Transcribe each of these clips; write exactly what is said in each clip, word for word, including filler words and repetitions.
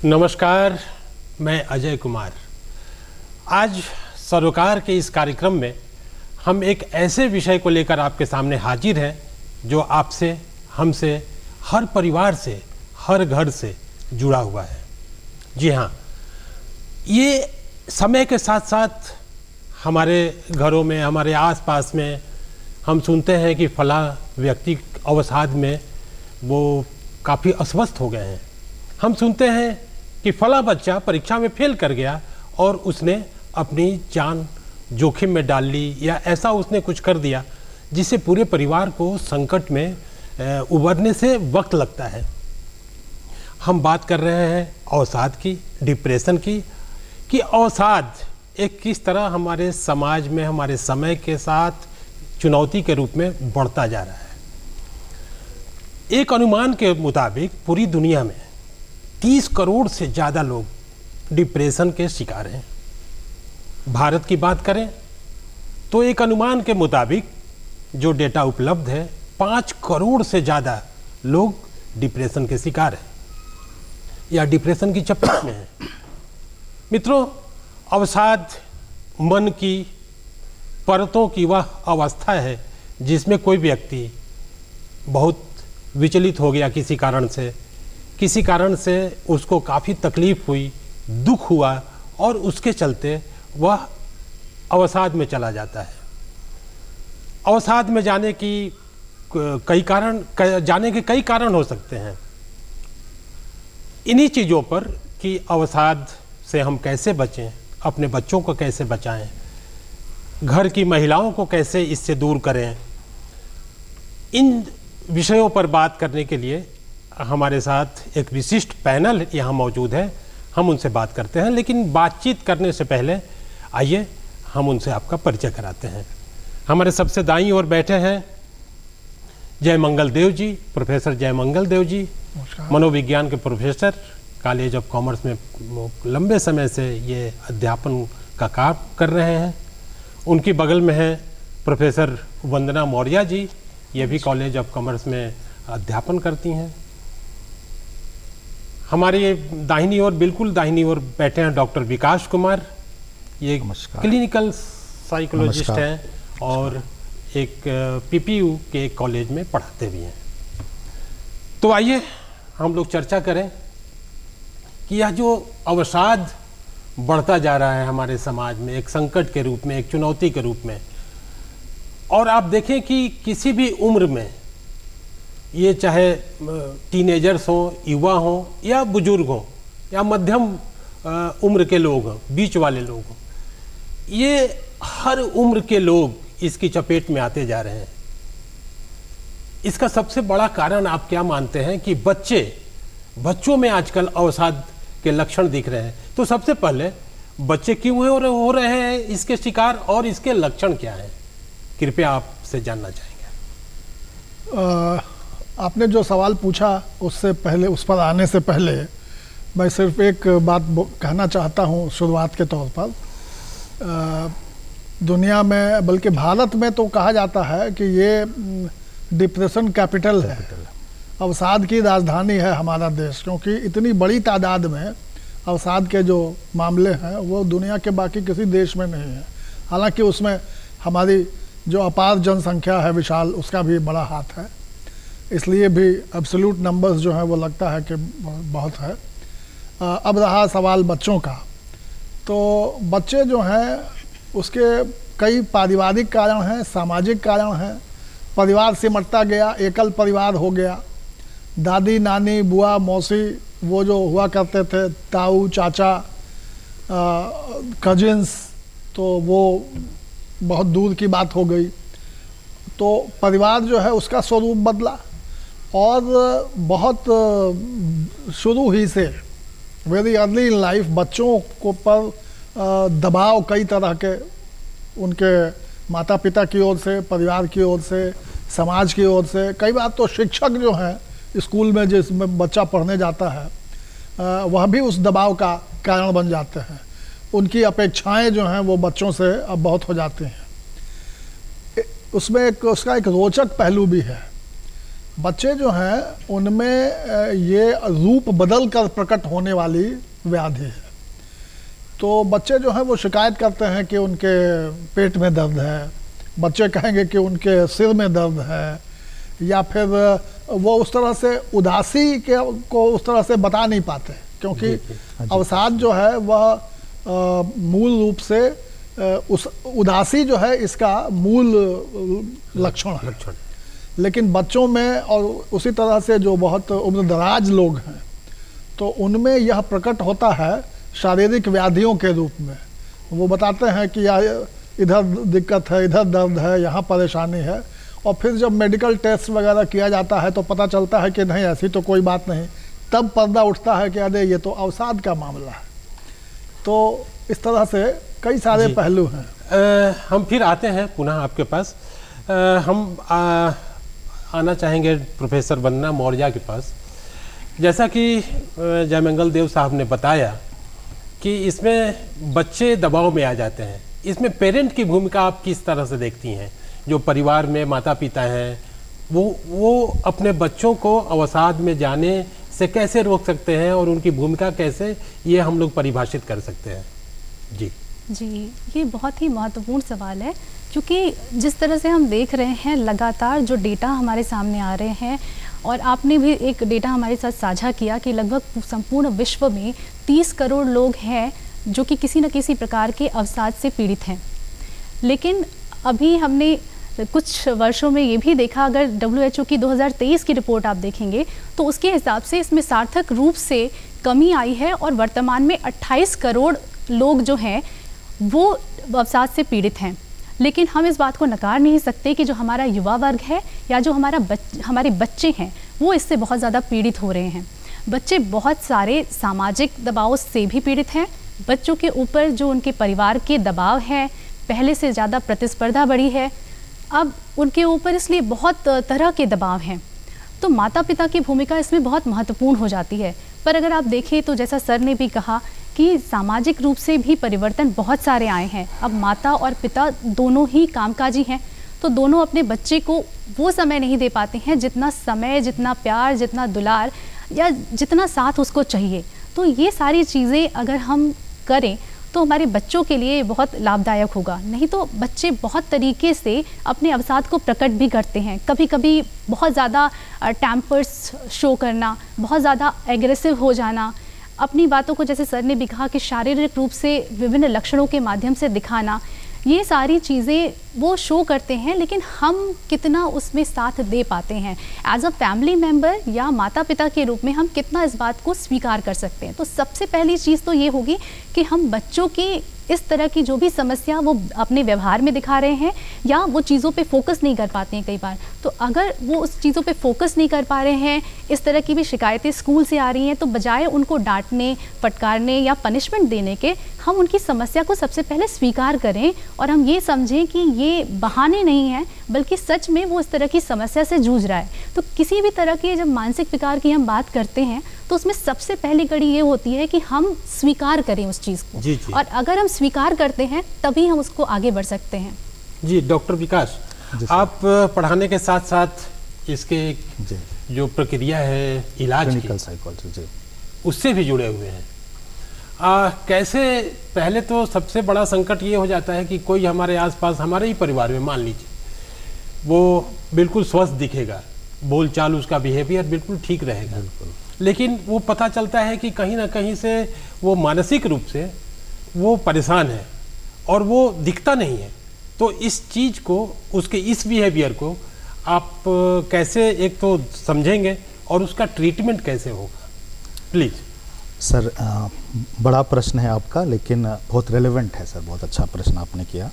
नमस्कार, मैं अजय कुमार। आज सरोकार के इस कार्यक्रम में हम एक ऐसे विषय को लेकर आपके सामने हाजिर हैं जो आपसे, हमसे, हर परिवार से, हर घर से जुड़ा हुआ है। जी हाँ, ये समय के साथ साथ हमारे घरों में, हमारे आसपास में हम सुनते हैं कि फला व्यक्ति अवसाद में वो काफ़ी अस्वस्थ हो गए हैं। हम सुनते हैं कि फला बच्चा परीक्षा में फेल कर गया और उसने अपनी जान जोखिम में डाल ली, या ऐसा उसने कुछ कर दिया जिससे पूरे परिवार को संकट में उबरने से वक्त लगता है। हम बात कर रहे हैं अवसाद की, डिप्रेशन की, कि अवसाद एक किस तरह हमारे समाज में, हमारे समय के साथ चुनौती के रूप में बढ़ता जा रहा है। एक अनुमान के मुताबिक पूरी दुनिया में तीस करोड़ से ज़्यादा लोग डिप्रेशन के शिकार हैं। भारत की बात करें तो एक अनुमान के मुताबिक जो डेटा उपलब्ध है, पाँच करोड़ से ज़्यादा लोग डिप्रेशन के शिकार हैं या डिप्रेशन की चपेट में हैं। मित्रों, अवसाद मन की परतों की वह अवस्था है जिसमें कोई व्यक्ति बहुत विचलित हो गया किसी कारण से, किसी कारण से उसको काफ़ी तकलीफ हुई, दुख हुआ और उसके चलते वह अवसाद में चला जाता है। अवसाद में जाने की कई कारण जाने के कई कारण हो सकते हैं। इन्हीं चीज़ों पर कि अवसाद से हम कैसे बचें, अपने बच्चों को कैसे बचाएं, घर की महिलाओं को कैसे इससे दूर करें, इन विषयों पर बात करने के लिए हमारे साथ एक विशिष्ट पैनल यहाँ मौजूद है। हम उनसे बात करते हैं, लेकिन बातचीत करने से पहले आइए हम उनसे आपका परिचय कराते हैं। हमारे सबसे दाईं ओर बैठे हैं जयमंगल देव जी, प्रोफेसर जयमंगल देव जी, मनोविज्ञान के प्रोफेसर, कॉलेज ऑफ कॉमर्स में लंबे समय से ये अध्यापन का काम कर रहे हैं। उनकी बगल में है प्रोफेसर वंदना मौर्य जी, ये भी कॉलेज ऑफ कॉमर्स में अध्यापन करती हैं। हमारे दाहिनी ओर, बिल्कुल दाहिनी ओर बैठे हैं डॉक्टर विकास कुमार, ये क्लिनिकल साइकोलॉजिस्ट हैं और एक पीपीयू के कॉलेज में पढ़ाते भी हैं। तो आइए हम लोग चर्चा करें कि यह जो अवसाद बढ़ता जा रहा है हमारे समाज में, एक संकट के रूप में, एक चुनौती के रूप में, और आप देखें कि किसी भी उम्र में, ये चाहे टीनेजर्स हों, युवा हों या बुजुर्ग हों या मध्यम उम्र के लोग हों, बीच वाले लोग हों, ये हर उम्र के लोग इसकी चपेट में आते जा रहे हैं। इसका सबसे बड़ा कारण आप क्या मानते हैं कि बच्चे बच्चों में आजकल अवसाद के लक्षण दिख रहे हैं? तो सबसे पहले बच्चे क्यों हो रहे हैं इसके शिकार और इसके लक्षण क्या हैं? कृपया आपसे जानना चाहेंगे। आ, आपने जो सवाल पूछा उससे पहले, उस पर आने से पहले मैं सिर्फ एक बात कहना चाहता हूँ शुरुआत के तौर पर। आ, दुनिया में, बल्कि भारत में तो कहा जाता है कि ये डिप्रेशन कैपिटल है, अवसाद की राजधानी है हमारा देश, क्योंकि इतनी बड़ी तादाद में अवसाद के जो मामले हैं वो दुनिया के बाकी किसी देश में नहीं है। हालांकि उसमें हमारी जो अपार जनसंख्या है विशाल, उसका भी बड़ा हाथ है, इसलिए भी एब्सोल्यूट नंबर्स जो हैं वो लगता है कि बहुत है। आ, अब रहा सवाल बच्चों का, तो बच्चे जो हैं उसके कई पारिवारिक कारण हैं, सामाजिक कारण हैं। परिवार सिमटता गया, एकल परिवार हो गया, दादी नानी बुआ मौसी वो जो हुआ करते थे, ताऊ चाचा कजिन्स, तो वो बहुत दूर की बात हो गई। तो परिवार जो है उसका स्वरूप बदला और बहुत शुरू ही से, वेरी अर्ली इन लाइफ, बच्चों को पर दबाव कई तरह के, उनके माता पिता की ओर से, परिवार की ओर से, समाज की ओर से, कई बार तो शिक्षक जो हैं स्कूल में जिसमें बच्चा पढ़ने जाता है वह भी उस दबाव का कारण बन जाते हैं। उनकी अपेक्षाएं जो हैं वो बच्चों से अब बहुत हो जाती हैं। उसमें एक उसका एक रोचक पहलू भी है बच्चे जो हैं उनमें ये रूप बदल कर प्रकट होने वाली व्याधि है। तो बच्चे जो हैं वो शिकायत करते हैं कि उनके पेट में दर्द है, बच्चे कहेंगे कि उनके सिर में दर्द है, या फिर वो उस तरह से उदासी के को उस तरह से बता नहीं पाते, क्योंकि अवसाद जो है वह मूल रूप से आ, उस उदासी जो है इसका मूल लक्षण है। लेकिन बच्चों में और उसी तरह से जो बहुत उम्रदराज लोग हैं तो उनमें यह प्रकट होता है शारीरिक व्याधियों के रूप में। वो बताते हैं कि इधर दिक्कत है, इधर दर्द है, यहाँ परेशानी है, और फिर जब मेडिकल टेस्ट वगैरह किया जाता है तो पता चलता है कि नहीं, ऐसी तो कोई बात नहीं। तब पर्दा उठता है कि अरे ये तो अवसाद का मामला है। तो इस तरह से कई सारे पहलू हैं। आ, हम फिर आते हैं पुनः आपके पास। आ, हम आ, आना चाहेंगे प्रोफेसर वंदना मौर्य के पास। जैसा कि जयमंगल देव साहब ने बताया कि इसमें बच्चे दबाव में आ जाते हैं, इसमें पेरेंट की भूमिका आप किस तरह से देखती हैं? जो परिवार में माता पिता हैं वो वो अपने बच्चों को अवसाद में जाने से कैसे रोक सकते हैं और उनकी भूमिका कैसे, ये हम लोग परिभाषित कर सकते हैं? जी जी, ये बहुत ही महत्वपूर्ण सवाल है, क्योंकि जिस तरह से हम देख रहे हैं लगातार जो डेटा हमारे सामने आ रहे हैं, और आपने भी एक डेटा हमारे साथ साझा किया कि लगभग संपूर्ण विश्व में तीस करोड़ लोग हैं जो कि किसी न किसी प्रकार के अवसाद से पीड़ित हैं। लेकिन अभी हमने कुछ वर्षों में ये भी देखा, अगर डब्ल्यू एच ओ की दो हज़ार तेईस की रिपोर्ट आप देखेंगे तो उसके हिसाब से इसमें सार्थक रूप से कमी आई है, और वर्तमान में अट्ठाईस करोड़ लोग जो हैं वो अवसाद से पीड़ित हैं। लेकिन हम इस बात को नकार नहीं सकते कि जो हमारा युवा वर्ग है या जो हमारा बच, हमारे बच्चे हैं वो इससे बहुत ज़्यादा पीड़ित हो रहे हैं। बच्चे बहुत सारे सामाजिक दबाव से भी पीड़ित हैं। बच्चों के ऊपर जो उनके परिवार के दबाव है, पहले से ज़्यादा प्रतिस्पर्धा बढ़ी है, अब उनके ऊपर इसलिए बहुत तरह के दबाव हैं। तो माता पिता की भूमिका इसमें बहुत महत्वपूर्ण हो जाती है। पर अगर आप देखें तो जैसा सर ने भी कहा कि सामाजिक रूप से भी परिवर्तन बहुत सारे आए हैं। अब माता और पिता दोनों ही कामकाजी हैं, तो दोनों अपने बच्चे को वो समय नहीं दे पाते हैं जितना समय, जितना प्यार, जितना दुलार या जितना साथ उसको चाहिए। तो ये सारी चीज़ें अगर हम करें तो हमारे बच्चों के लिए बहुत लाभदायक होगा। नहीं तो बच्चे बहुत तरीके से अपने अवसाद को प्रकट भी करते हैं। कभी कभी बहुत ज़्यादा टेम्पर्स शो करना, बहुत ज़्यादा एग्रेसिव हो जाना, अपनी बातों को जैसे सर ने भी कहा कि शारीरिक रूप से विभिन्न लक्षणों के माध्यम से दिखाना, ये सारी चीज़ें वो शो करते हैं। लेकिन हम कितना उसमें साथ दे पाते हैं एज अ फैमिली मेम्बर या माता पिता के रूप में, हम कितना इस बात को स्वीकार कर सकते हैं? तो सबसे पहली चीज़ तो ये होगी कि हम बच्चों की इस तरह की जो भी समस्या वो अपने व्यवहार में दिखा रहे हैं या वो चीज़ों पे फोकस नहीं कर पाते हैं कई बार, तो अगर वो उस चीज़ों पे फोकस नहीं कर पा रहे हैं, इस तरह की भी शिकायतें स्कूल से आ रही हैं, तो बजाय उनको डांटने, फटकारने या पनिशमेंट देने के, हम उनकी समस्या को सबसे पहले स्वीकार करें और हम ये समझें कि ये बहाने नहीं हैं, बल्कि सच में वो इस तरह की समस्या से जूझ रहा है। तो किसी भी तरह के जब मानसिक विकार की हम बात करते हैं तो उसमें सबसे पहली कड़ी ये होती है कि हम स्वीकार करें उस चीज़ को। जी जी। और अगर हम स्वीकार करते हैं तभी हम उसको आगे बढ़ सकते हैं। जी डॉक्टर विकास, आप पढ़ाने के साथ साथ इसके जो प्रक्रिया है इलाज क्लिनिकल साइकोलॉजी उससे भी जुड़े हुए हैं। आ, कैसे, पहले तो सबसे बड़ा संकट ये हो जाता है कि कोई हमारे आसपास, हमारे ही परिवार में मान लीजिए, वो बिल्कुल स्वस्थ दिखेगा, बोलचाल उसका बिहेवियर बिल्कुल ठीक रहेगा, बिल्कुल, लेकिन वो पता चलता है कि कहीं ना कहीं से वो मानसिक रूप से वो परेशान है और वो दिखता नहीं है। तो इस चीज़ को, उसके इस बिहेवियर को आप कैसे एक तो समझेंगे और उसका ट्रीटमेंट कैसे होगा, प्लीज़? सर आ, बड़ा प्रश्न है आपका, लेकिन बहुत रेलेवेंट है सर, बहुत अच्छा प्रश्न आपने किया।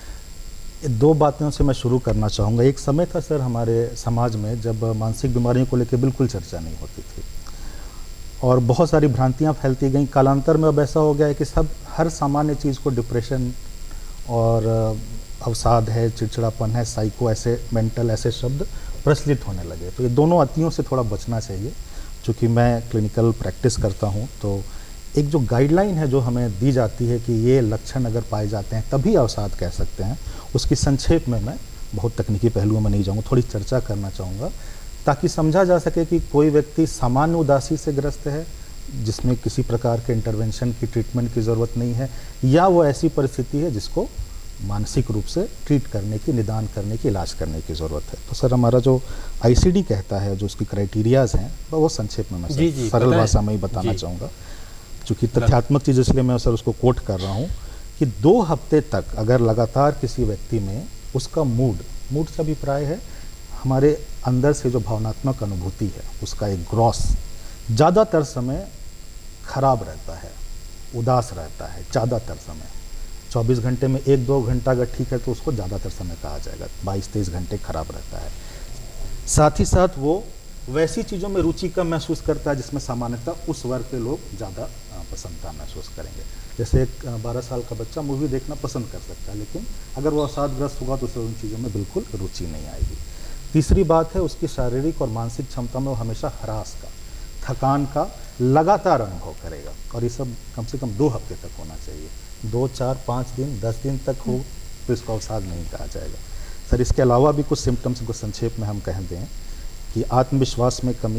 दो बातों से मैं शुरू करना चाहूँगा। एक समय था सर हमारे समाज में जब मानसिक बीमारियों को लेकर बिल्कुल चर्चा नहीं होती थी और बहुत सारी भ्रांतियाँ फैलती गई। कालांतर में अब ऐसा हो गया है कि सब हर सामान्य चीज़ को डिप्रेशन और अवसाद है, चिड़चिड़ापन है, साइको, ऐसे मेंटल ऐसे शब्द प्रचलित होने लगे। तो ये दोनों अतियों से थोड़ा बचना चाहिए। चूँकि मैं क्लिनिकल प्रैक्टिस करता हूँ तो एक जो गाइडलाइन है जो हमें दी जाती है कि ये लक्षण अगर पाए जाते हैं तभी अवसाद कह सकते हैं, उसकी संक्षेप में मैं बहुत तकनीकी पहलुओं में नहीं जाऊँगा, थोड़ी चर्चा करना चाहूँगा। ताकि समझा जा सके कि कोई व्यक्ति सामान्य उदासी से ग्रस्त है जिसमें किसी प्रकार के इंटरवेंशन की ट्रीटमेंट की ज़रूरत नहीं है, या वो ऐसी परिस्थिति है जिसको मानसिक रूप से ट्रीट करने की, निदान करने की, इलाज करने की ज़रूरत है। तो सर हमारा जो आईसीडी कहता है, जो उसकी क्राइटेरियाज हैं, वो संक्षेप में मैं जी, जी, सरल भाषा में ही बताना चाहूँगा, चूँकि तथ्यात्मक चीज़ इसलिए मैं सर उसको कोट कर रहा हूँ कि दो हफ्ते तक अगर लगातार किसी व्यक्ति में उसका मूड मूड से अभिप्राय है हमारे अंदर से जो भावनात्मक अनुभूति है, उसका एक ग्रॉस ज़्यादातर समय खराब रहता है, उदास रहता है, ज़्यादातर समय चौबीस घंटे में एक दो घंटा अगर ठीक है तो उसको ज़्यादातर समय कहा जाएगा, बाईस तेईस घंटे खराब रहता है। साथ ही साथ वो वैसी चीज़ों में रुचि कम महसूस करता है जिसमें सामान्यतः उस वर्ग के लोग ज़्यादा प्रसन्नता महसूस करेंगे। जैसे एक बारह साल का बच्चा मूवी देखना पसंद कर सकता है, लेकिन अगर वो अवसादग्रस्त होगा तो उसे उन चीज़ों में बिल्कुल रुचि नहीं आएगी। तीसरी बात है उसकी शारीरिक और मानसिक क्षमता में वो हमेशा ह्रास का, थकान का लगातार अनुभव करेगा, और ये सब कम से कम दो हफ्ते तक होना चाहिए। दो चार पाँच दिन दस दिन तक हो तो इसको अवसाद नहीं कहा जाएगा। सर इसके अलावा भी कुछ सिम्टम्स को संक्षेप में हम कह दें कि आत्मविश्वास में कमी,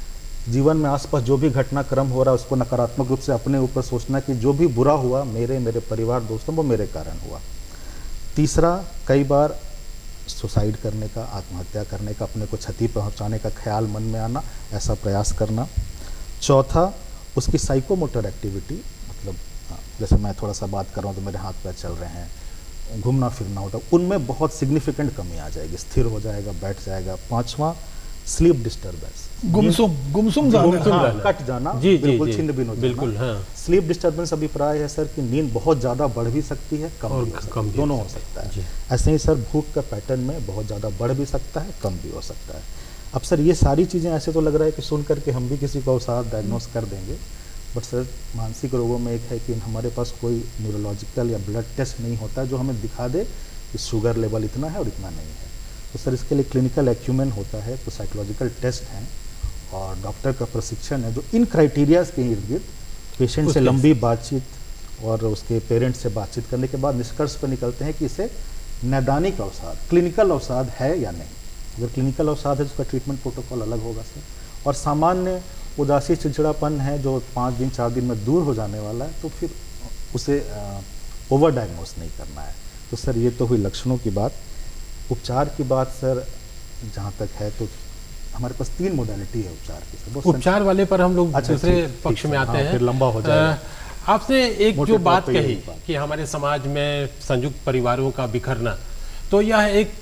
जीवन में आसपास जो भी घटनाक्रम हो रहा है उसको नकारात्मक रूप से अपने ऊपर सोचना कि जो भी बुरा हुआ मेरे मेरे परिवार दोस्तों वो मेरे कारण हुआ। तीसरा, कई बार सुसाइड करने का, आत्महत्या करने का, अपने को क्षति पहुंचाने का ख्याल मन में आना, ऐसा प्रयास करना। चौथा, उसकी साइकोमोटर एक्टिविटी, मतलब जैसे मैं थोड़ा सा बात कर रहा हूँ तो मेरे हाथ पैर चल रहे हैं, घूमना फिरना होता है, उनमें बहुत सिग्निफिकेंट कमी आ जाएगी, स्थिर हो जाएगा, बैठ जाएगा। पांचवा, स्लीप डिस्टर्बेंस, गुमसुम गुमसुम गुमसुम जाना, रहना। कट जाना, जी, जी, बिल्कुल जी, छिन्न भिन्न हो जाना। बिल्कुल, हाँ। स्लीप डिस्टर्बेंस अभिप्राय है सर कि नींद बहुत ज़्यादा बढ़ भी सकती है, कम और भी हो सकती कम है, भी दोनों हो हो सकता जी। है। ऐसे ही सर भूख का पैटर्न में बहुत ज़्यादा बढ़ भी सकता है, कम भी हो सकता है। अब सर ये सारी चीज़ें ऐसे तो लग रहा है कि सुन करके हम भी किसी को अवसाद डायग्नोस कर देंगे, बट सर मानसिक रोगों में एक है कि हमारे पास कोई न्यूरोलॉजिकल या ब्लड टेस्ट नहीं होता जो हमें दिखा दे कि शुगर लेवल इतना है और इतना नहीं है। तो सर इसके लिए क्लिनिकल एक्यूमेन होता है, तो साइकोलॉजिकल टेस्ट हैं और डॉक्टर का प्रशिक्षण है जो इन क्राइटेरियाज के इर्द गिर्द पेशेंट से लंबी बातचीत और उसके पेरेंट्स से बातचीत करने के बाद निष्कर्ष पर निकलते हैं कि इसे नैदानिक अवसाद, क्लिनिकल अवसाद है या नहीं। अगर क्लिनिकल अवसाद है तो उसका ट्रीटमेंट प्रोटोकॉल अलग होगा सर, और सामान्य उदासी चिड़चिड़ापन है जो पाँच दिन चार दिन में दूर हो जाने वाला है तो फिर उसे ओवर डायग्नोस नहीं करना है। तो सर ये तो हुई लक्षणों की बात। उपचार की बात सर जहाँ तक है तो हमारे पास तीन मोडालिटी है उपचार की सर। उपचार वाले पर हम लोग अच्छा, दूसरे ठीक, पक्ष ठीक, में आते हाँ, हैं। फिर लंबा हो जाएगा। आपने एक मोटे जो तौर बात पे यही कही बात। कि हमारे समाज में संयुक्त परिवारों का बिखरना, तो यह एक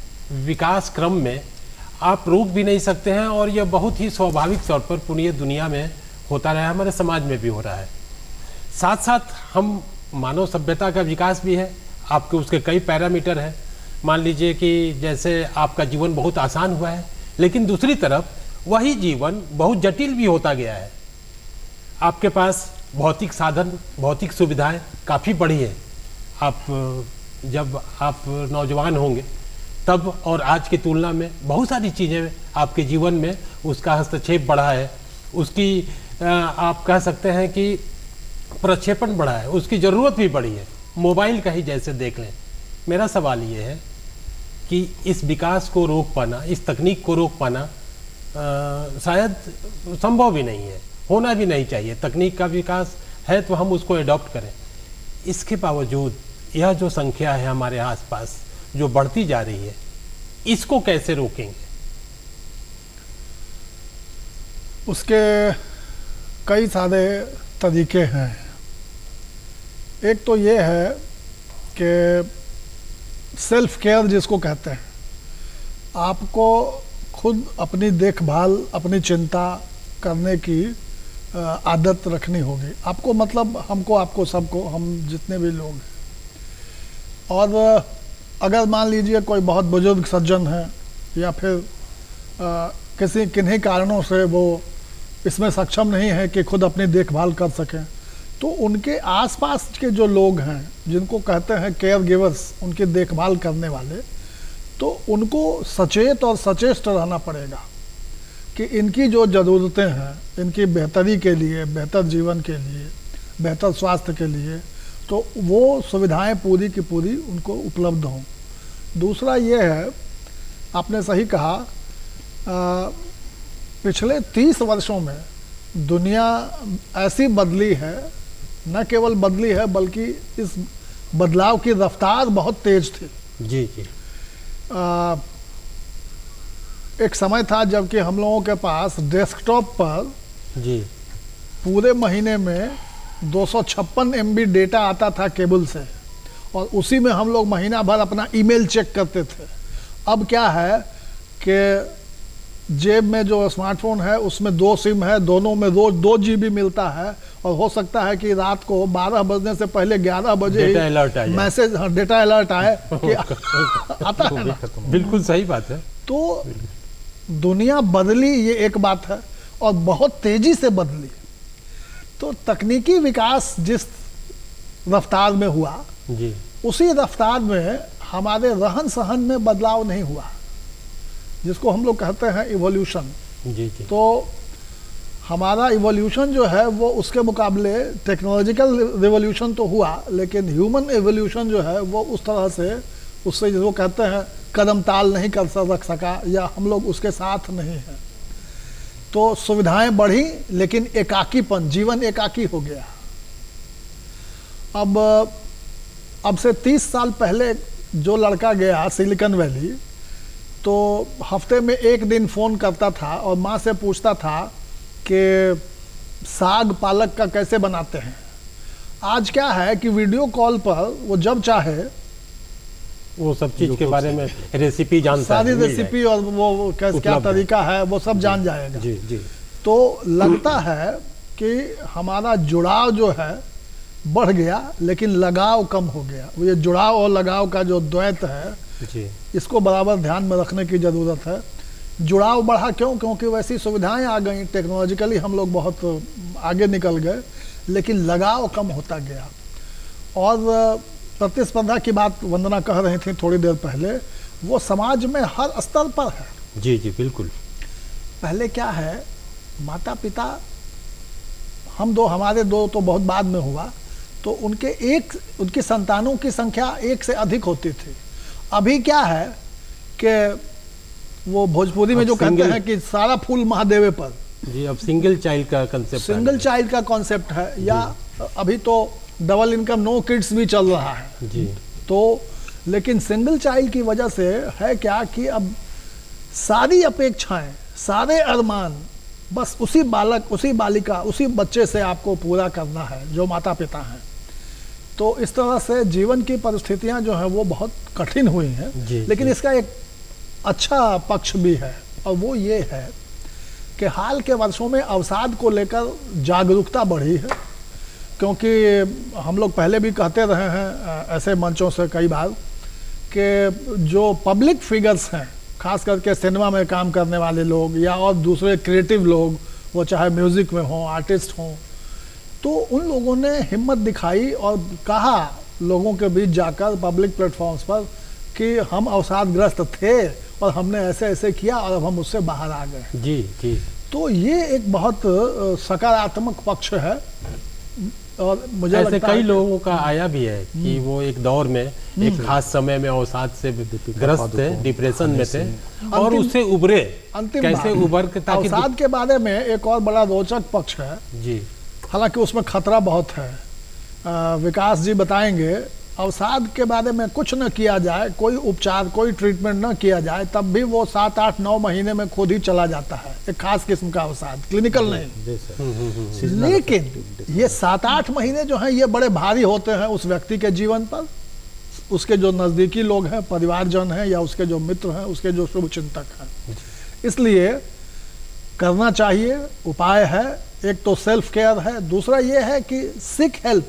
विकास क्रम में आप रोक भी नहीं सकते हैं, और यह बहुत ही स्वाभाविक तौर पर पूरी दुनिया में होता रहा है, हमारे समाज में भी हो रहा है। साथ साथ हम मानव सभ्यता का विकास भी है, आपके उसके कई पैरामीटर हैं। मान लीजिए कि जैसे आपका जीवन बहुत आसान हुआ है, लेकिन दूसरी तरफ वही जीवन बहुत जटिल भी होता गया है। आपके पास भौतिक साधन, भौतिक सुविधाएं काफ़ी बढ़ी हैं। आप जब आप नौजवान होंगे तब और आज की तुलना में बहुत सारी चीज़ें आपके जीवन में उसका हस्तक्षेप बढ़ा है, उसकी आप कह सकते हैं कि प्रक्षेपण बढ़ा है, उसकी ज़रूरत भी बढ़ी है। मोबाइल का ही जैसे देख लें। मेरा सवाल ये है कि इस विकास को रोक पाना, इस तकनीक को रोक पाना आ, शायद संभव भी नहीं है, होना भी नहीं चाहिए। तकनीक का विकास है तो हम उसको एडॉप्ट करें। इसके बावजूद यह जो संख्या है हमारे आसपास जो बढ़ती जा रही है, इसको कैसे रोकेंगे? उसके कई सारे तरीके हैं। एक तो ये है कि सेल्फ केयर जिसको कहते हैं, आपको खुद अपनी देखभाल, अपनी चिंता करने की आदत रखनी होगी। आपको मतलब हमको, आपको, सबको, हम जितने भी लोग हैं। और अगर मान लीजिए कोई बहुत बुजुर्ग सज्जन है या फिर आ, किसी किन्हीं कारणों से वो इसमें सक्षम नहीं है कि खुद अपनी देखभाल कर सकें, तो उनके आसपास के जो लोग हैं जिनको कहते हैं केयर गिवर्स, उनकी देखभाल करने वाले, तो उनको सचेत और सचेष्ट रहना पड़ेगा कि इनकी जो ज़रूरतें हैं, इनकी बेहतरी के लिए, बेहतर जीवन के लिए, बेहतर स्वास्थ्य के लिए, तो वो सुविधाएं पूरी की पूरी उनको उपलब्ध हों। दूसरा ये है, आपने सही कहा आ, पिछले तीस वर्षों में दुनिया ऐसी बदली है, न केवल बदली है बल्कि इस बदलाव की रफ्तार बहुत तेज थी। जी जी। आ, एक समय था जबकि हम लोगों के पास डेस्कटॉप पर जी पूरे महीने में दो सौ छप्पन एम बी डेटा आता था केबल से, और उसी में हम लोग महीना भर अपना ईमेल चेक करते थे। अब क्या है कि जेब में जो स्मार्टफोन है उसमें दो सिम है, दोनों में रोज दो जी बी मिलता है, और हो सकता है कि रात को बारह बजने से पहले ग्यारह बजे डेटा अलर्ट आए, मैसेज, हाँ, डेटा अलर्ट आए कि आता है ना। बिल्कुल सही बात है। तो दुनिया बदली, ये एक बात है, और बहुत तेजी से बदली। तो तकनीकी विकास जिस रफ्तार में हुआ जी, उसी रफ्तार में हमारे रहन सहन में बदलाव नहीं हुआ, जिसको हम लोग कहते हैं इवोल्यूशन। जी जी। तो हमारा इवोल्यूशन जो है वो उसके मुकाबले टेक्नोलॉजिकल रिवोल्यूशन तो हुआ, लेकिन ह्यूमन एवोल्यूशन जो है वो उस तरह से उससे जो कहते हैं कदम ताल नहीं कर रख सका, या हम लोग उसके साथ नहीं हैं। तो सुविधाएं बढ़ी लेकिन एकाकीपन, जीवन एकाकी हो गया। अब अब से तीस साल पहले जो लड़का गया सिलिकॉन वैली, तो हफ्ते में एक दिन फ़ोन करता था और माँ से पूछता था कि साग पालक का कैसे बनाते हैं। आज क्या है कि वीडियो कॉल पर वो जब चाहे वो सब चीज़ के बारे में रेसिपी जानता है, सारी रेसिपी और वो कैसे क्या तरीका है वो सब जान जाएगा। जी जी। तो लगता है कि हमारा जुड़ाव जो है बढ़ गया, लेकिन लगाव कम हो गया। ये जुड़ाव और लगाव का जो द्वैत है जी, इसको बराबर ध्यान में रखने की ज़रूरत है। जुड़ाव बढ़ा क्यों? क्योंकि वैसी सुविधाएं आ गई, टेक्नोलॉजिकली हम लोग बहुत आगे निकल गए, लेकिन लगाव कम होता गया। और प्रतिस्पर्धा की बात वंदना कह रही थी थोड़ी देर पहले, वो समाज में हर स्तर पर है। जी जी बिल्कुल। पहले क्या है, माता पिता, हम दो, हमारे दो तो बहुत बाद में हुआ, तो उनके एक उनकी संतानों की संख्या एक से अधिक होती थी। अभी क्या है कि वो भोजपुरी में जो कहते हैं कि सारा फूल महादेवे पर। जी, अब सिंगल चाइल्ड का कंसेप्ट, सिंगल चाइल्ड का कॉन्सेप्ट है, या अभी तो डबल इनकम नो किड्स भी चल रहा है जी। तो लेकिन सिंगल चाइल्ड की वजह से है क्या कि अब सारी अपेक्षाएं, सारे अरमान बस उसी बालक, उसी बालिका, उसी बच्चे से आपको पूरा करना है जो माता पिता हैं। तो इस तरह से जीवन की परिस्थितियां जो हैं वो बहुत कठिन हुई हैं। लेकिन जी। इसका एक अच्छा पक्ष भी है, और वो ये है कि हाल के वर्षों में अवसाद को लेकर जागरूकता बढ़ी है। क्योंकि हम लोग पहले भी कहते रहे हैं ऐसे मंचों से कई बार कि जो पब्लिक फिगर्स हैं, खास करके सिनेमा में काम करने वाले लोग या और दूसरे क्रिएटिव लोग, वो चाहे म्यूज़िक में हों, आर्टिस्ट हों, तो उन लोगों ने हिम्मत दिखाई और कहा लोगों के बीच जाकर पब्लिक प्लेटफॉर्म्स पर कि हम अवसादग्रस्त थे और हमने ऐसे ऐसे किया और अब हम उससे बाहर आ गए। जी जी। तो ये एक बहुत सकारात्मक पक्ष है, और मुझे ऐसे कई लोगों का आया भी है कि वो एक दौर में, एक खास समय में अवसाद से ग्रस्त थे, डिप्रेशन में थे, और उससे उभरे। अंतिम कैसे उभर के, ताकि अवसाद के बारे में एक और बड़ा रोचक पक्ष है जी, हालांकि उसमें खतरा बहुत है। आ, विकास जी बताएंगे, अवसाद के बारे में कुछ न किया जाए, कोई उपचार, कोई ट्रीटमेंट न किया जाए, तब भी वो सात आठ नौ महीने में खुद ही चला जाता है। एक खास किस्म का अवसाद, क्लिनिकल नहीं। लेकिन ये सात आठ महीने जो हैं ये बड़े भारी होते हैं उस व्यक्ति के जीवन पर, उसके जो नज़दीकी लोग हैं, परिवारजन हैं, या उसके जो मित्र हैं, उसके जो शुभ चिंतक हैं। इसलिए करना चाहिए, उपाय है। एक तो सेल्फ केयर है, दूसरा ये है कि seek help,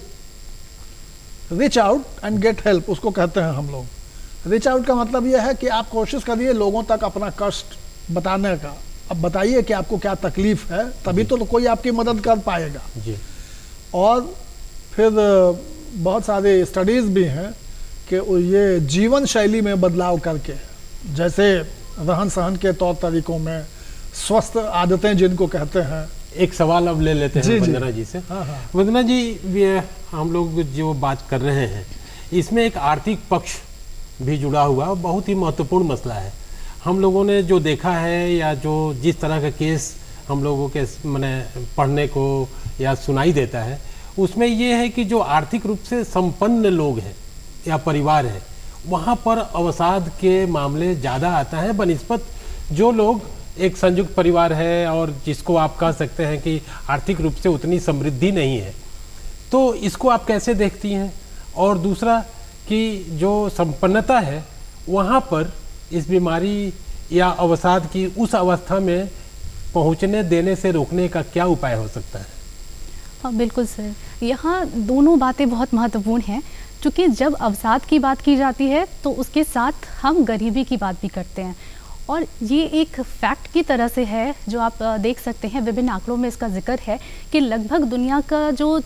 reach out and get help, उसको कहते हैं हम लोग। रिच आउट का मतलब यह है कि आप कोशिश करिए लोगों तक अपना कष्ट बताने का। अब बताइए कि आपको क्या तकलीफ है, तभी तो, तो कोई आपकी मदद कर पाएगा जी। और फिर बहुत सारे स्टडीज़ भी हैं कि ये जीवन शैली में बदलाव करके, जैसे रहन सहन के तौर तरीकों में, स्वस्थ आदतें जिनको कहते हैं। एक सवाल अब ले लेते हैं वंदना जी से। हाँ हाँ। वंदना जी, हम लोग जो बात कर रहे हैं इसमें एक आर्थिक पक्ष भी जुड़ा हुआ, बहुत ही महत्वपूर्ण मसला है। हम लोगों ने जो देखा है या जो जिस तरह का केस हम लोगों के मैंने पढ़ने को या सुनाई देता है, उसमें ये है कि जो आर्थिक रूप से संपन्न लोग हैं या परिवार हैं, वहाँ पर अवसाद के मामले ज़्यादा आता है बनिस्बत जो लोग एक संयुक्त परिवार है और जिसको आप कह सकते हैं कि आर्थिक रूप से उतनी समृद्धि नहीं है। तो इसको आप कैसे देखती हैं? और दूसरा कि जो संपन्नता है वहाँ पर इस बीमारी या अवसाद की उस अवस्था में पहुँचने देने से रोकने का क्या उपाय हो सकता है? हाँ बिल्कुल सर, यहाँ दोनों बातें बहुत महत्वपूर्ण हैं, क्योंकि जब अवसाद की बात की जाती है तो उसके साथ हम गरीबी की बात भी करते हैं, और ये एक फैक्ट की तरह से है जो आप देख सकते हैं, विभिन्न आंकड़ों में इसका जिक्र है कि लगभग दुनिया का जो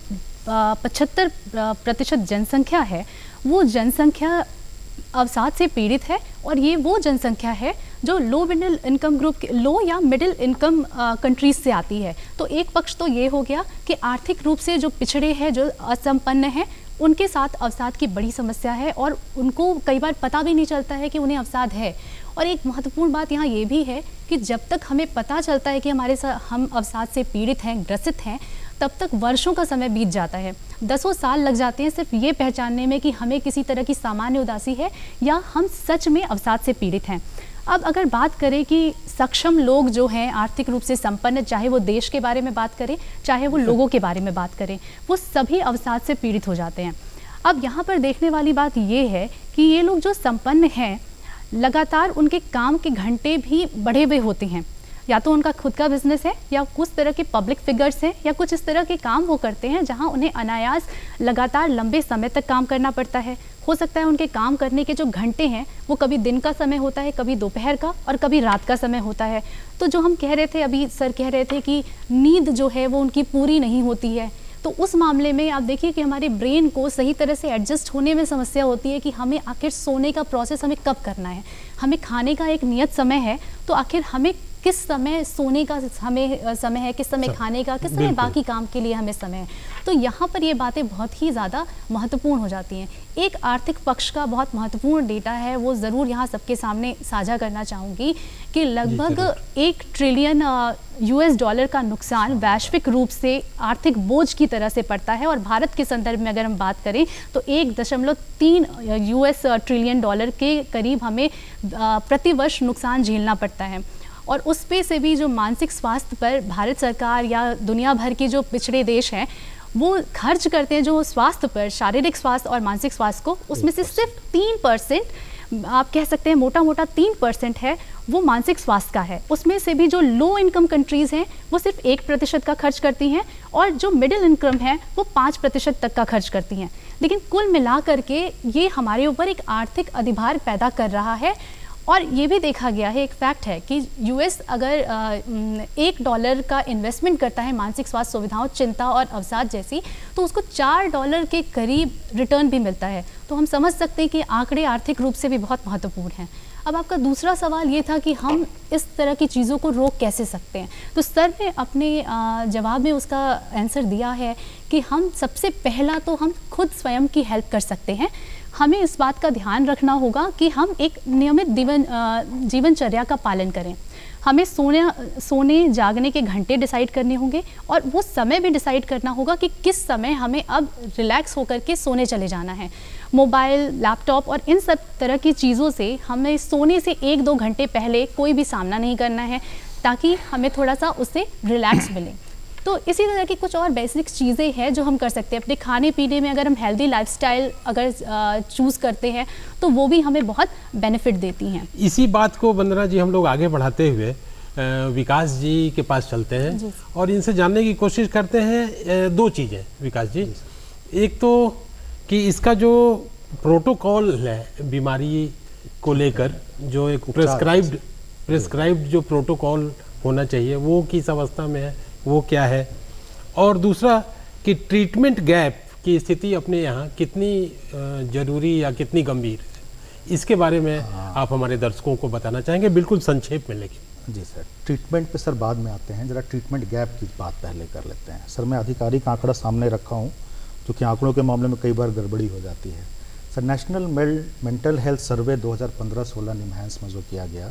पचहत्तर प्रतिशत जनसंख्या है वो जनसंख्या अवसाद से पीड़ित है, और ये वो जनसंख्या है जो लो मिडिल इनकम ग्रुप के लो या मिडिल इनकम कंट्रीज से आती है। तो एक पक्ष तो ये हो गया कि आर्थिक रूप से जो पिछड़े हैं, जो असंपन्न हैं, उनके साथ अवसाद की बड़ी समस्या है और उनको कई बार पता भी नहीं चलता है कि उन्हें अवसाद है। और एक महत्वपूर्ण बात यहाँ ये भी है कि जब तक हमें पता चलता है कि हमारे साथ हम अवसाद से पीड़ित हैं, ग्रसित हैं, तब तक वर्षों का समय बीत जाता है, दसों साल लग जाते हैं सिर्फ ये पहचानने में कि हमें किसी तरह की सामान्य उदासी है या हम सच में अवसाद से पीड़ित हैं। अब अगर बात करें कि सक्षम लोग जो हैं, आर्थिक रूप से संपन्न, चाहे वो देश के बारे में बात करें चाहे वो लोगों के बारे में बात करें, वो सभी अवसाद से पीड़ित हो जाते हैं। अब यहाँ पर देखने वाली बात ये है कि ये लोग जो संपन्न हैं, लगातार उनके काम के घंटे भी बढ़े हुए होते हैं, या तो उनका खुद का बिजनेस है या कुछ तरह के पब्लिक फिगर्स हैं या कुछ इस तरह के काम वो करते हैं जहां उन्हें अनायास लगातार लंबे समय तक काम करना पड़ता है। हो सकता है उनके काम करने के जो घंटे हैं वो कभी दिन का समय होता है, कभी दोपहर का, और कभी रात का समय होता है। तो जो हम कह रहे थे, अभी सर कह रहे थे कि नींद जो है वो उनकी पूरी नहीं होती है, तो उस मामले में आप देखिए कि हमारे ब्रेन को सही तरह से एडजस्ट होने में समस्या होती है कि हमें आखिर सोने का प्रोसेस हमें कब करना है। हमें खाने का एक नियत समय है, तो आखिर हमें किस समय सोने का हमें समय है, किस समय खाने का, किस समय बाकी काम के लिए हमें समय है। तो यहाँ पर ये बातें बहुत ही ज़्यादा महत्वपूर्ण हो जाती हैं। एक आर्थिक पक्ष का बहुत महत्वपूर्ण डेटा है, वो ज़रूर यहाँ सबके सामने साझा करना चाहूँगी कि लगभग एक ट्रिलियन यूएस डॉलर का नुकसान वैश्विक रूप से आर्थिक बोझ की तरह से पड़ता है, और भारत के संदर्भ में अगर हम बात करें तो एक दशमलव तीन यूएस ट्रिलियन डॉलर के करीब हमें प्रतिवर्ष नुकसान झेलना पड़ता है। और उस पे से भी जो मानसिक स्वास्थ्य पर भारत सरकार या दुनिया भर के जो पिछड़े देश हैं वो खर्च करते हैं, जो स्वास्थ्य पर, शारीरिक स्वास्थ्य और मानसिक स्वास्थ्य को, उसमें से सिर्फ तीन परसेंट आप कह सकते हैं, मोटा मोटा तीन परसेंट है वो मानसिक स्वास्थ्य का है। उसमें से भी जो लो इनकम कंट्रीज़ हैं वो सिर्फ एक प्रतिशत का खर्च करती हैं, और जो मिडिल इनकम है वो पाँच प्रतिशत तक का खर्च करती हैं। लेकिन कुल मिला करके ये हमारे ऊपर एक आर्थिक अधिभार पैदा कर रहा है। और ये भी देखा गया है, एक फैक्ट है कि यूएस अगर एक डॉलर का इन्वेस्टमेंट करता है मानसिक स्वास्थ्य सुविधाओं, चिंता और अवसाद जैसी, तो उसको चार डॉलर के करीब रिटर्न भी मिलता है। तो हम समझ सकते हैं कि आंकड़े आर्थिक रूप से भी बहुत महत्वपूर्ण हैं। अब आपका दूसरा सवाल ये था कि हम इस तरह की चीज़ों को रोक कैसे सकते हैं, तो सर ने अपने जवाब में उसका आंसर दिया है कि हम सबसे पहला तो हम खुद स्वयं की हेल्प कर सकते हैं। हमें इस बात का ध्यान रखना होगा कि हम एक नियमित जीवन जीवनचर्या का पालन करें। हमें सोने सोने जागने के घंटे डिसाइड करने होंगे, और वो समय भी डिसाइड करना होगा कि किस समय हमें अब रिलैक्स होकर के सोने चले जाना है। मोबाइल, लैपटॉप और इन सब तरह की चीज़ों से हमें सोने से एक दो घंटे पहले कोई भी सामना नहीं करना है, ताकि हमें थोड़ा सा उससे रिलैक्स मिले। तो इसी तरह की कुछ और बेसिक चीज़ें हैं जो हम कर सकते हैं। अपने खाने पीने में अगर हम हेल्दी लाइफस्टाइल अगर चूज़ करते हैं तो वो भी हमें बहुत बेनिफिट देती हैं। इसी बात को वंदना जी हम लोग आगे बढ़ाते हुए विकास जी के पास चलते हैं और इनसे जानने की कोशिश करते हैं दो चीज़ें। विकास जी, एक तो कि इसका जो प्रोटोकॉल है बीमारी को लेकर, जो एक प्रेस्क्राइब्ड प्रेस्क्राइब्ड जो प्रोटोकॉल होना चाहिए वो किस अवस्था में है, वो क्या है, और दूसरा कि ट्रीटमेंट गैप की स्थिति अपने यहाँ कितनी ज़रूरी या कितनी गंभीर है, इसके बारे में आप हमारे दर्शकों को बताना चाहेंगे, बिल्कुल संक्षेप में। लेकिन जी सर, ट्रीटमेंट पे सर बाद में आते हैं, ज़रा ट्रीटमेंट गैप की बात पहले कर लेते हैं। सर मैं आधिकारिक आंकड़ा सामने रखा हूँ क्योंकि आंकड़ों के मामले में कई बार गड़बड़ी हो जाती है। Sir national mental health survey दो हज़ार पंद्रह सोलह निमहैंस में जो किया गया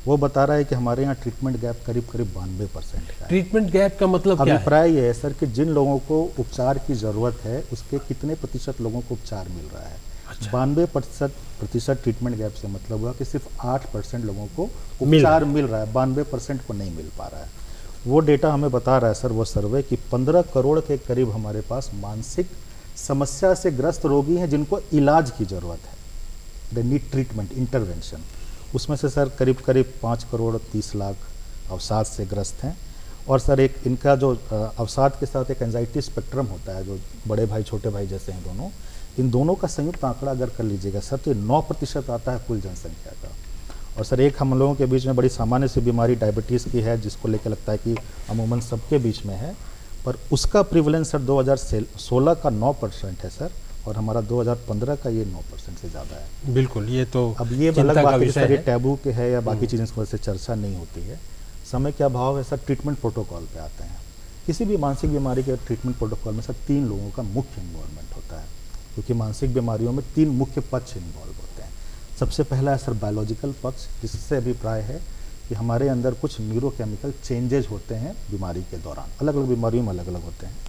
वो बता रहा है कि हमारे यहाँ ट्रीटमेंट गैप करीब करीब बानवे परसेंट का है। ट्रीटमेंट गैप का मतलब क्या है? अभिप्राय ये है सर कि जिन लोगों को उपचार की ज़रूरत है उसके कितने प्रतिशत लोगों को उपचार मिल रहा है। अच्छा। बानवे प्रतिशत प्रतिशत ट्रीटमेंट गैप से मतलब हुआ कि सिर्फ आठ परसेंट लोगों को उपचार मिल रहा है, बानवे परसेंट को नहीं मिल पा रहा है। वो डेटा हमें बता रहा है सर वो सर्वे कि पंद्रह करोड़ के करीब हमारे पास मानसिक समस्या से ग्रस्त रोगी हैं जिनको इलाज की ज़रूरत है, दे नीड ट्रीटमेंट इंटरवेंशन। उसमें से सर करीब करीब पाँच करोड़ तीस लाख अवसाद से ग्रस्त हैं। और सर एक इनका जो अवसाद के साथ एक एंजाइटी स्पेक्ट्रम होता है, जो बड़े भाई छोटे भाई जैसे हैं दोनों, इन दोनों का संयुक्त आंकड़ा अगर कर लीजिएगा सर तो नौ प्रतिशत आता है कुल जनसंख्या का। और सर एक हम लोगों के बीच में बड़ी सामान्य सी बीमारी डायबिटीज़ की है, जिसको लेकर लगता है कि अमूमन सबके बीच में है, पर उसका प्रिवलेंस सर दो हज़ार सोलह का नौ परसेंट है सर, और हमारा दो हज़ार पंद्रह का ये नौ परसेंट से ज़्यादा है। बिल्कुल, ये तो अब ये अलग बात है सर, ये टैबू के है या बाकी चीज़ें इस वजह से चर्चा नहीं होती है। समय क्या भाव है सर, ट्रीटमेंट प्रोटोकॉल पे आते हैं। किसी भी मानसिक बीमारी के ट्रीटमेंट प्रोटोकॉल में सर तीन लोगों का मुख्य इन्वॉल्वमेंट होता है, क्योंकि मानसिक बीमारियों में तीन मुख्य पक्ष इन्वॉल्व होते हैं। सबसे पहला है सर बायोलॉजिकल पक्ष, जिससे अभिप्राय है कि हमारे अंदर कुछ न्यूरोकेमिकल चेंजेज होते हैं बीमारी के दौरान, अलग अलग बीमारियों में अलग अलग होते हैं,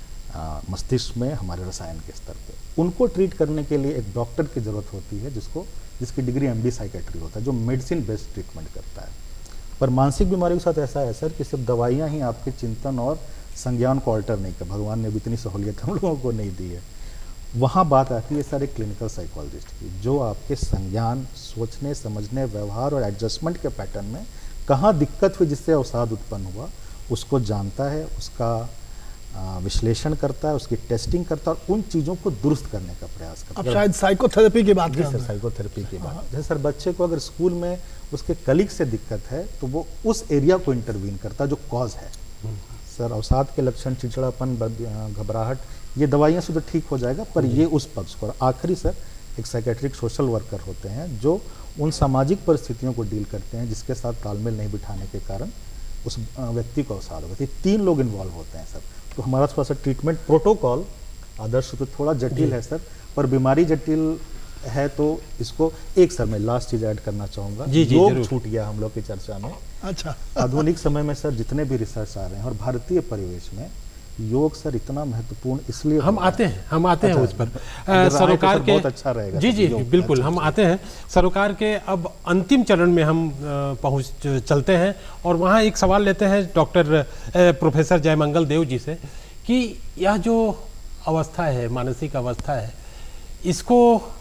मस्तिष्क में हमारे रसायन के स्तर पे। उनको ट्रीट करने के लिए एक डॉक्टर की ज़रूरत होती है, जिसको जिसकी डिग्री एमडी साइकेट्री होता है, जो मेडिसिन बेस्ड ट्रीटमेंट करता है। पर मानसिक बीमारी के साथ ऐसा है सर कि सिर्फ दवाइयाँ ही आपके चिंतन और संज्ञान को अल्टर नहीं कर, भगवान ने भी इतनी सहूलियत हम लोगों को नहीं दी है। वहाँ बात आती है सर एक क्लिनिकल साइकोलॉजिस्ट की, जो आपके संज्ञान, सोचने समझने, व्यवहार और एडजस्टमेंट के पैटर्न में कहाँ दिक्कत हुई जिससे अवसाद उत्पन्न हुआ, उसको जानता है, उसका विश्लेषण करता है, उसकी टेस्टिंग करता है और उन चीज़ों को दुरुस्त करने का प्रयास करता है। अब शायद साइकोथेरेपी की बात करें सर, साइकोथेरेपी की बात। जैसे सर बच्चे को अगर स्कूल में उसके कलीग से दिक्कत है तो वो उस एरिया को इंटरवीन करता है जो कॉज है। सर अवसाद के लक्षण चिड़चिड़ापन, घबराहट, ये दवाइयाँ से तो ठीक हो जाएगा, पर ये उस पक्ष को। और आखिरी सर एक साइकेट्रिक सोशल वर्कर होते हैं जो उन सामाजिक परिस्थितियों को डील करते हैं जिसके साथ तालमेल नहीं बिठाने के कारण उस व्यक्ति को अवसाद होगा। ये तीन लोग इन्वॉल्व होते हैं सर। तो हमारा थोड़ा सा ट्रीटमेंट प्रोटोकॉल आदर्श तो थोड़ा जटिल है सर, पर बीमारी जटिल है तो इसको एक सर मैं लास्ट चीज ऐड करना चाहूँगा। योग छूट गया हम लोग की चर्चा में। अच्छा। आधुनिक समय में सर जितने भी रिसर्च आ रहे हैं और भारतीय परिवेश में योग सर इतना महत्वपूर्ण इसलिए हम आते हैं हम आते हैं उस पर सरोकार के, बहुत अच्छा रहेगा। जी जी बिल्कुल, हम आते हैं सरोकार के अब अंतिम चरण में हम पहुंच चलते हैं और वहाँ एक सवाल लेते हैं डॉक्टर प्रोफेसर जयमंगल देव जी से कि यह जो अवस्था है, मानसिक अवस्था है, इसको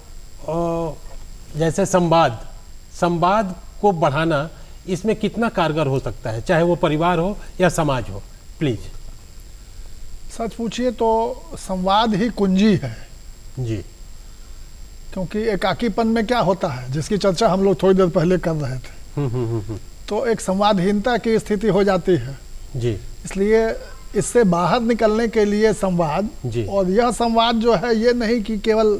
जैसे संवाद संवाद को बढ़ाना इसमें कितना कारगर हो सकता है, चाहे वो परिवार हो या समाज हो? प्लीज। सच पूछिए तो संवाद ही कुंजी है जी, क्योंकि एकाकीपन में क्या होता है जिसकी चर्चा हम लोग थोड़ी देर पहले कर रहे थे, हुँ, हुँ, हुँ, हुँ. तो एक संवादहीनता की स्थिति हो जाती है जी। इसलिए इससे बाहर निकलने के लिए संवाद जी। और यह संवाद जो है ये नहीं कि केवल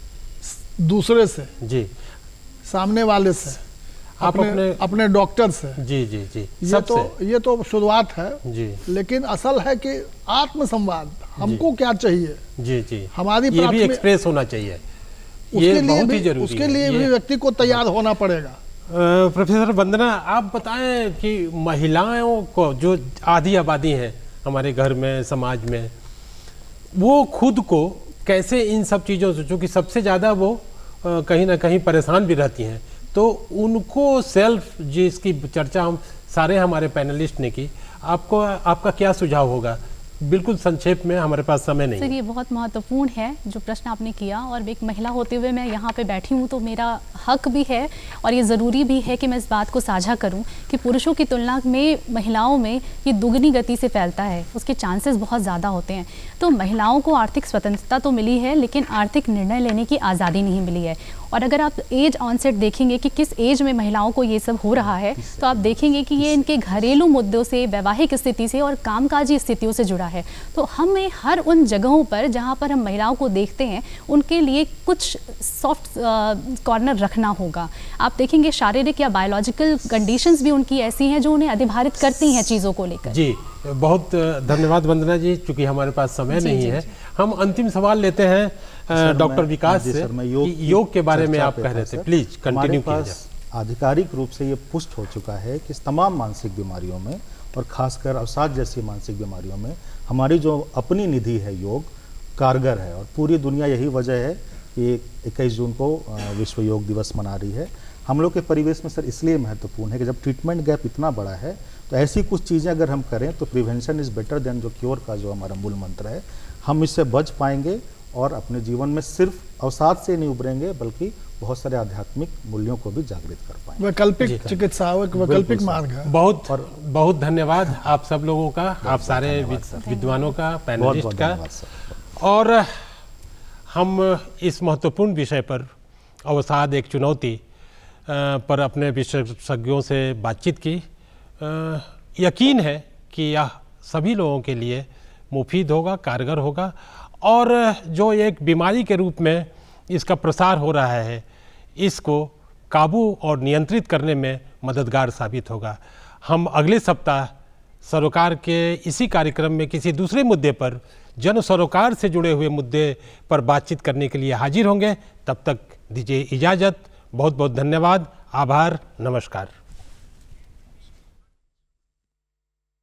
दूसरे से जी, सामने वाले से, आप अपने अपने, अपने डॉक्टर से, जी जी जी ये तो से। ये तो शुरुआत है जी, लेकिन असल है कि आत्म संवाद हमको क्या चाहिए जी जी हमारी ये भी एक्सप्रेस होना चाहिए, उसके ये लिए भी उसके लिए भी व्यक्ति को तैयार होना पड़ेगा। प्रोफेसर वंदना, आप बताएं कि महिलाओं को जो आधी आबादी है हमारे घर में, समाज में, वो खुद को कैसे इन सब चीज़ों से, चूँकि सबसे ज़्यादा वो कहीं ना कहीं परेशान भी रहती हैं, तो उनको सेल्फ, जिसकी चर्चा हम सारे हमारे पैनलिस्ट ने की, आपको आपका क्या सुझाव होगा? बिल्कुल संक्षेप में, हमारे पास समय नहीं। सर ये बहुत महत्वपूर्ण है जो प्रश्न आपने किया, और एक महिला होते हुए मैं यहाँ पे बैठी हूँ तो मेरा हक भी है और ये ज़रूरी भी है कि मैं इस बात को साझा करूँ कि पुरुषों की तुलना में महिलाओं में ये दुगनी गति से फैलता है, उसके चांसेस बहुत ज़्यादा होते हैं। तो महिलाओं को आर्थिक स्वतंत्रता तो मिली है, लेकिन आर्थिक निर्णय लेने की आज़ादी नहीं मिली है। और अगर आप एज ऑनसेट देखेंगे कि किस एज में महिलाओं को ये सब हो रहा है, तो आप देखेंगे कि ये इनके घरेलू मुद्दों से, वैवाहिक स्थिति से और कामकाजी स्थितियों से जुड़ा है। तो हमें हर उन जगहों पर जहाँ पर हम महिलाओं को देखते हैं उनके लिए कुछ सॉफ्ट कॉर्नर रखना होगा। आप देखेंगे शारीरिक या बायोलॉजिकल कंडीशंस भी उनकी ऐसी हैं जो उन्हें अधिभारित करती हैं चीज़ों को लेकर। जी बहुत धन्यवाद वंदना जी, चूँकि हमारे पास समय जी, नहीं जी, है जी. हम अंतिम सवाल लेते हैं डॉक्टर विकास से। योग, योग के बारे में आप कह रहे थे, प्लीज कंटिन्यू कीजिए। आधिकारिक रूप से ये पुष्ट हो चुका है कि तमाम मानसिक बीमारियों में और खासकर अवसाद जैसी मानसिक बीमारियों में हमारी जो अपनी निधि है योग कारगर है। और पूरी दुनिया यही वजह है कि इक्कीस जून को विश्व योग दिवस मना रही है। हम लोग के परिवेश में सर इसलिए महत्वपूर्ण है कि जब ट्रीटमेंट गैप इतना बड़ा है तो ऐसी कुछ चीज़ें अगर हम करें तो प्रिवेंशन इज़ बेटर देन जो क्योर का जो हमारा मूल मंत्र है, हम इससे बच पाएंगे और अपने जीवन में सिर्फ अवसाद से नहीं उभरेंगे बल्कि बहुत सारे आध्यात्मिक मूल्यों को भी जागृत कर पाएंगे। वैकल्पिक चिकित्सा वैकल्पिक मार्ग है। बहुत और बहुत धन्यवाद आप सब लोगों का, आप सारे विद्वानों का, पैनलिस्ट का। और हम इस महत्वपूर्ण विषय पर अवसाद एक चुनौती पर अपने विशेषज्ञों से बातचीत की। यकीन है कि यह सभी लोगों के लिए मुफीद होगा, कारगर होगा और जो एक बीमारी के रूप में इसका प्रसार हो रहा है इसको काबू और नियंत्रित करने में मददगार साबित होगा। हम अगले सप्ताह सरोकार के इसी कार्यक्रम में किसी दूसरे मुद्दे पर जन सरोकार से जुड़े हुए मुद्दे पर बातचीत करने के लिए हाजिर होंगे। तब तक दीजिए इजाज़त। बहुत बहुत धन्यवाद, आभार, नमस्कार।